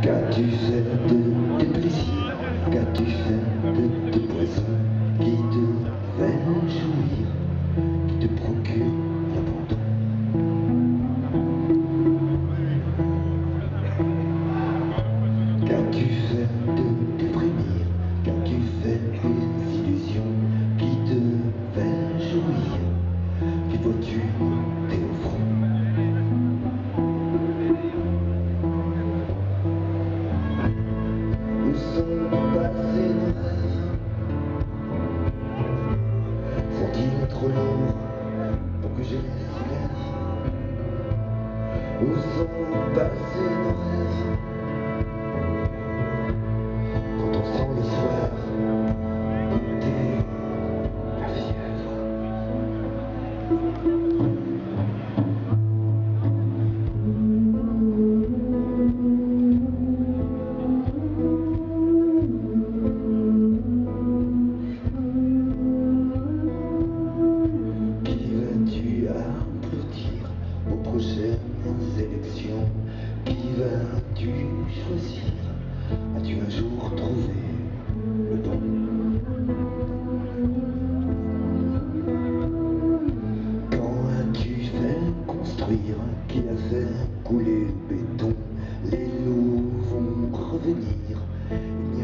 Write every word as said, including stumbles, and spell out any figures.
Qu'as-tu fait de tes plaisirs? Qu'as-tu fait de tes poisons qui te font jouir, qui te procurent l'abandon? Qu'as-tu fait de tes frémir? Qu'as-tu fait des illusions qui te font jouir, qui vois-tu monter au front? Où sont passés nos rêves? Sont-ils trop lourds pour que je les soulève? Où sont passés nos rêves? Quand on sent le soir goûter la fièvre. Aux prochaines élections, qui vas-tu choisir? As-tu un jour trouvé le don? Quand as-tu fait construire? Qui a fait couler le béton? Les loups vont revenir.